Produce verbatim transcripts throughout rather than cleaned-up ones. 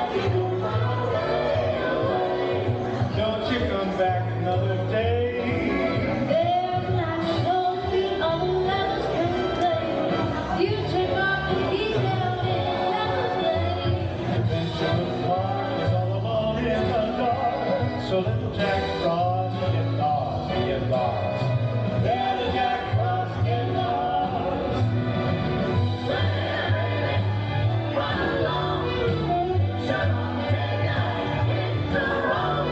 Don't you come back another day. There's not lonely on lovers can play. You take off and he's down in lovers lane. Adventure Park is all alone in the dark. So little Jack Frost get lost, get lost. Little Jack Frost get lost. Run along, shut on the night, hit the road.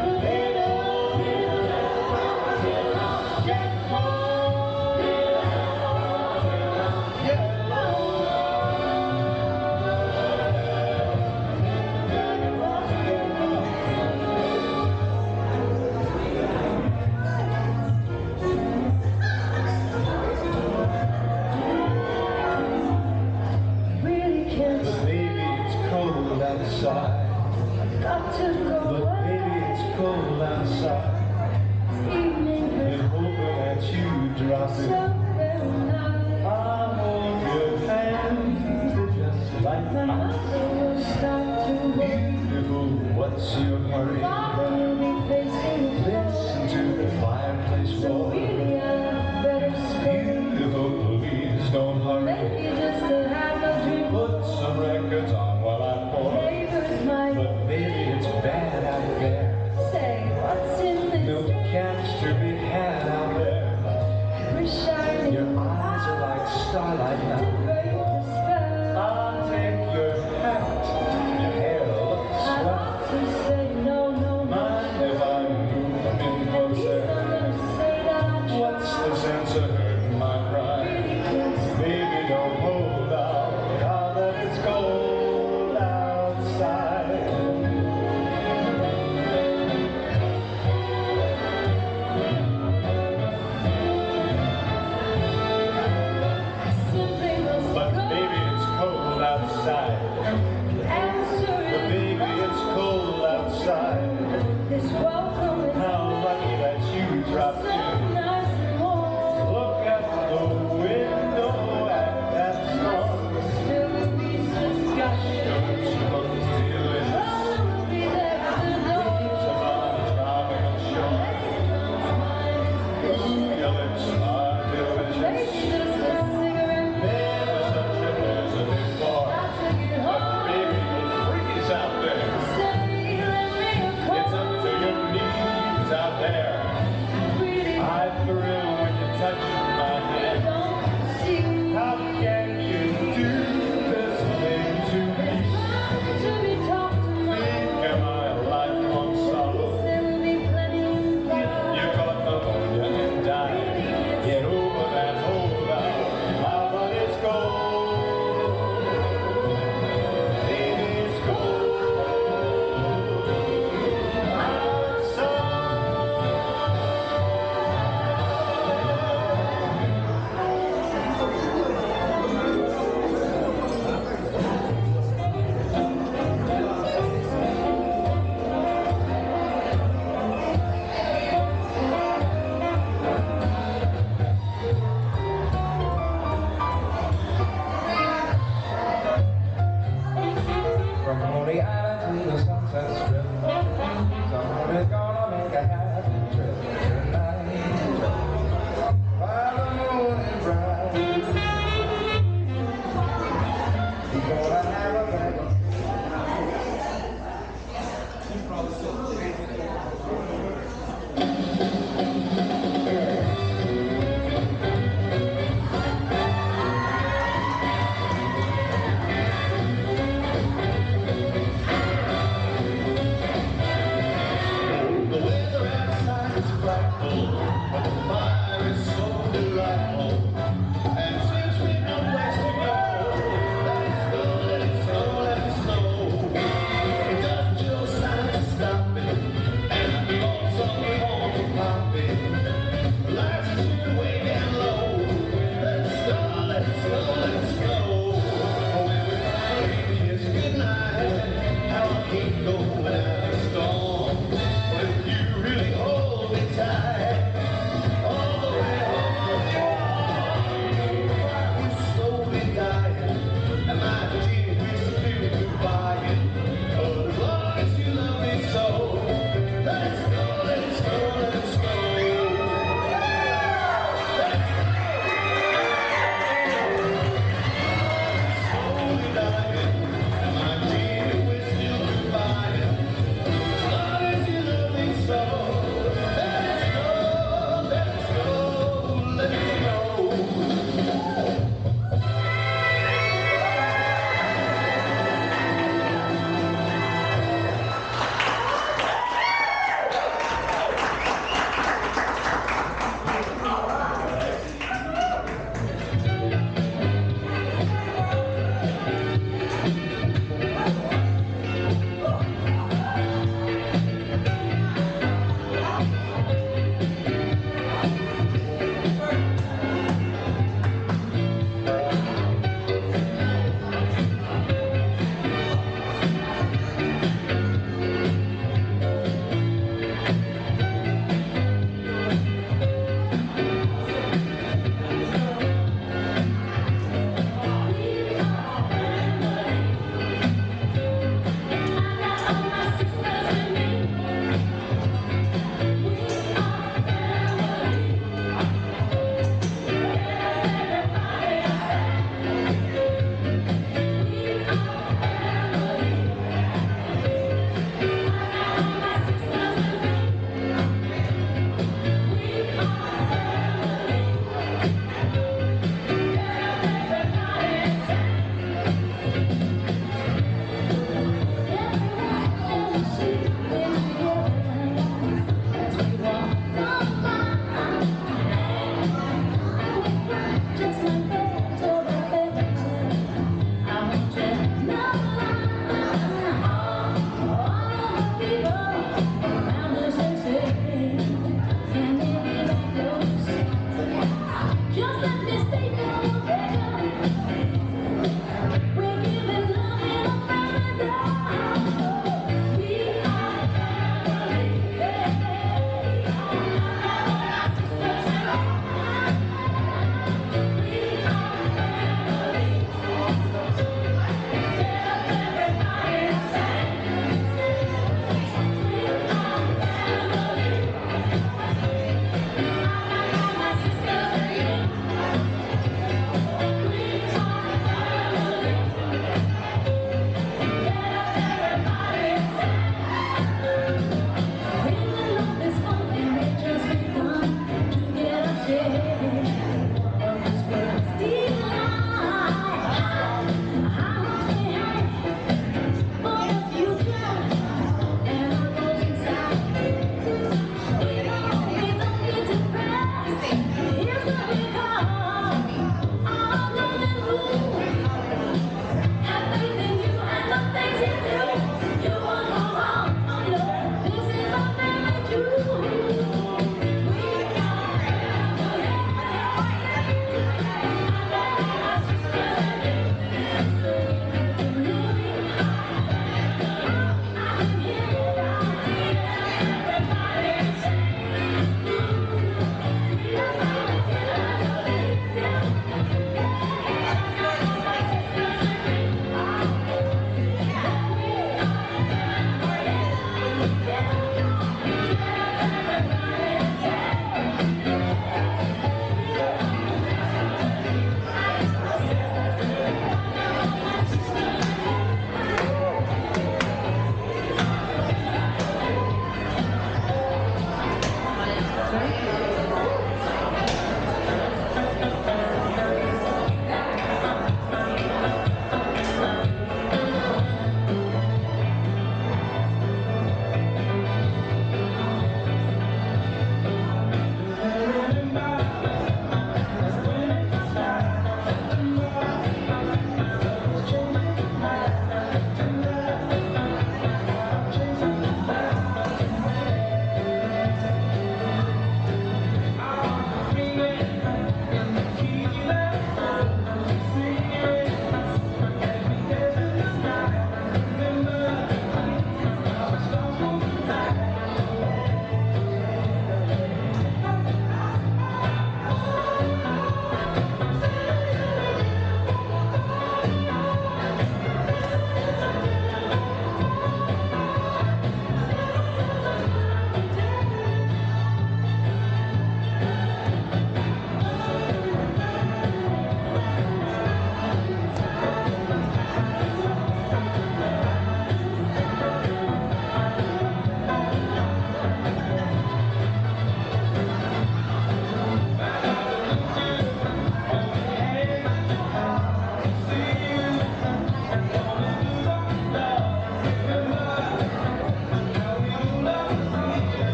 Outside. Got to go But baby, it's cold outside. Evening And hoping that you drop it. so very nice. I'll hold your hand just like My mother will start to worry. beautiful. What's your hurry? Father will be facing the Listen to the fireplace so roar. really I better scream. Beautiful, please don't hurry. Maybe just to have a dream. Put some records on while I pour. Neighbors might But baby, it's bad out there. say, what's in this No catch to be had out there. wish I Your eyes are like starlight now. break the spell. I'll take your hat. Your hair looks I swell. want to say no, no, no. Mind if I move in Please closer? don't ever say that I What's the sense of hurting my pride? really can't stand. Baby, don't hold out. Now that it's cold outside. Simply must But go. baby, it's cold outside. Answer But is baby, it's cold outside. this welcome is How lucky that you dropped so in. nice and warm. Look at the window at that storm. Still will be Gosh, discussion. don't you look delicious? Father will be there at the door. Leaves upon a tropical shore. Ooh, your lips are delicious. Maybe just a cigarette. Never such a pleasure before. I'll take it But home. baby, the freeze out there. Say, let me It's up to your knees out there. really I thrill when you touch my hand. don't see. How can you do this thing to me? To be talked to my Think of my lifelong sorrow. there will be plenty of love. You caught pneumonia and died. Get over that holdout. My body's cold. Baby, it's cold From Lonely Island to the Sunset Strip.